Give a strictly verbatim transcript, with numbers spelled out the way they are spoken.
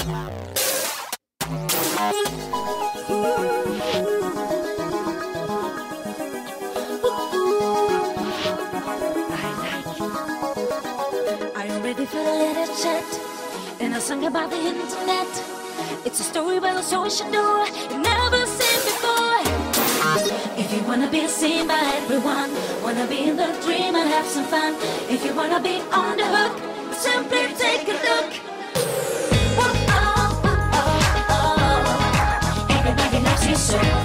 Are you ready for the little chat? And I sang about the internet. It's a story about a social door you've never seen before. If you wanna be seen by everyone, wanna be in the dream and have some fun. If you wanna be on the hook, simply take a look. Whoa, oh, oh, oh, oh. Everybody loves you so.